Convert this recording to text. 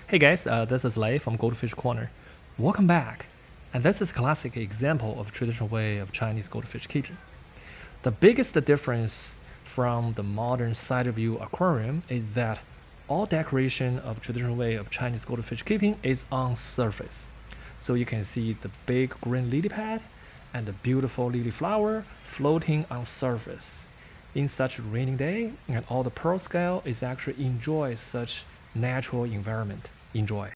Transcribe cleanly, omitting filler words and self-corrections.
Hey guys, this is Lei from Goldfish Corner. Welcome back. And this is a classic example of traditional way of Chinese goldfish keeping. The biggest difference from the modern side view aquarium is that all decoration of traditional way of Chinese goldfish keeping is on surface. So you can see the big green lily pad and the beautiful lily flower floating on surface. In such a rainy day, and all the pearl scale is actually enjoy such natural environment. Enjoy.